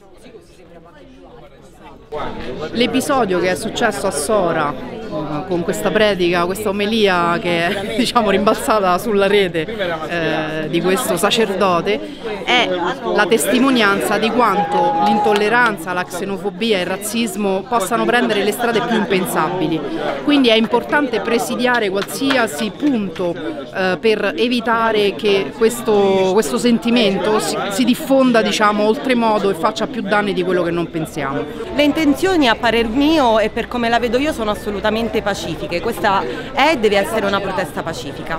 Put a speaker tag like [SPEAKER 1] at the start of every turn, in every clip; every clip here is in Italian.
[SPEAKER 1] L'episodio che è successo a Sora con questa predica, questa omelia che è rimbalzata sulla rete di questo sacerdote è la testimonianza di quanto l'intolleranza, la xenofobia e il razzismo possano prendere le strade più impensabili. Quindi è importante presidiare qualsiasi punto per evitare che questo sentimento si diffonda oltremodo e faccia più danni di quello che non pensiamo.
[SPEAKER 2] Le intenzioni, a parer mio e per come la vedo io, sono assolutamente pacifiche. Questa deve essere una protesta pacifica.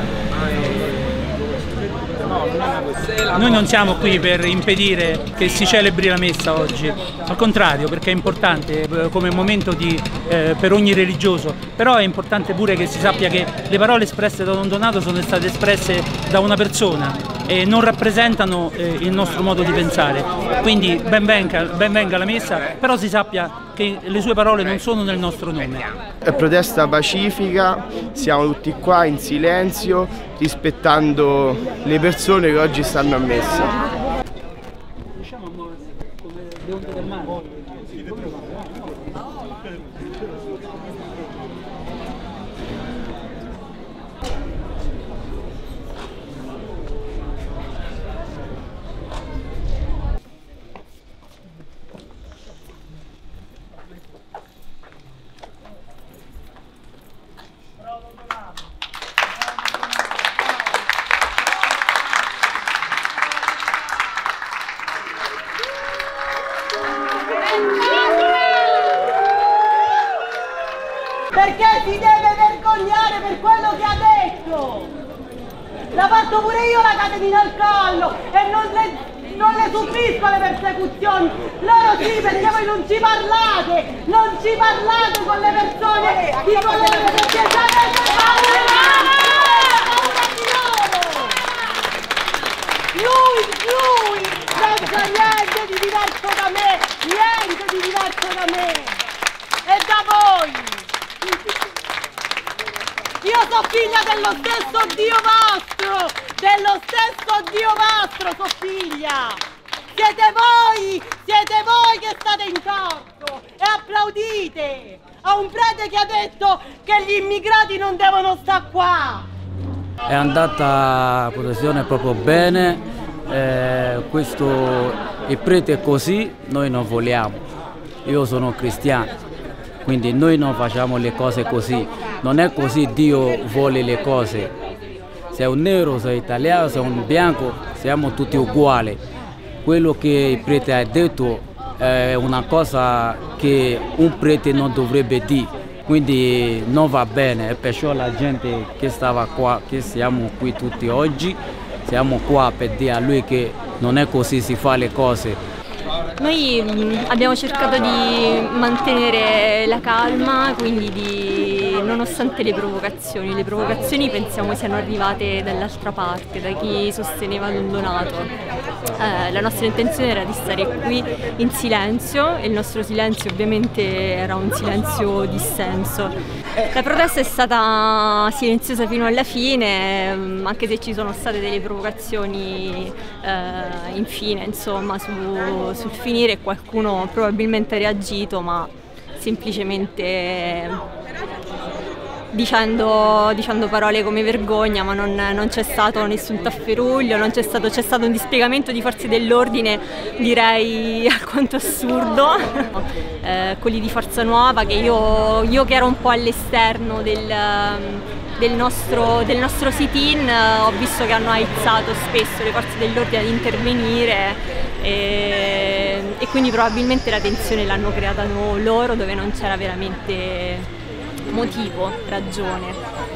[SPEAKER 3] Noi non siamo qui per impedire che si celebri la messa oggi, al contrario, perché è importante come momento per ogni religioso, però è importante pure che si sappia che le parole espresse da Don Donato sono state espresse da una persona e non rappresentano il nostro modo di pensare, quindi ben venga la messa, però si sappia che le sue parole non sono nel nostro nome.
[SPEAKER 4] È protesta pacifica, siamo tutti qua in silenzio, rispettando le persone che oggi stanno a messa.
[SPEAKER 3] Riusciamo a muoversi come le onde del mare?
[SPEAKER 2] Perché si deve vergognare per quello che ha detto? L'ha fatto pure io la catenina al collo e non le subisco le persecuzioni. Loro sì, perché voi non ci parlate con le persone di colore, perché sapete lui non sa niente di diverso da me e da voi. Io sono figlia dello stesso Dio vostro, sono figlia. Siete voi che state in corso e applaudite a un prete che ha detto che gli immigrati non devono stare qua.
[SPEAKER 5] È andata la processione proprio bene, il prete è così, noi non vogliamo. Io sono cristiano. Quindi noi non facciamo le cose così, non è così Dio vuole le cose. Sei un nero, sei italiano, sei un bianco, siamo tutti uguali. Quello che il prete ha detto è una cosa che un prete non dovrebbe dire, quindi non va bene, perciò la gente che stava qua, che siamo qui tutti oggi, siamo qua per dire a lui che non è così si fa le cose.
[SPEAKER 6] Noi abbiamo cercato di mantenere la calma, quindi nonostante le provocazioni pensiamo siano arrivate dall'altra parte, da chi sosteneva Don Donato. La nostra intenzione era di stare qui in silenzio e il nostro silenzio ovviamente era un silenzio dissenso. La protesta è stata silenziosa fino alla fine, anche se ci sono state delle provocazioni infine, insomma, sul finire qualcuno probabilmente ha reagito, ma semplicemente dicendo parole come vergogna, ma non c'è stato nessun tafferuglio, c'è stato un dispiegamento di forze dell'ordine, direi alquanto assurdo. Quelli di Forza Nuova, che io che ero un po' all'esterno del nostro sit-in, ho visto che hanno aizzato spesso le forze dell'ordine ad intervenire e quindi probabilmente la tensione l'hanno creata loro, dove non c'era veramente motivo, ragione.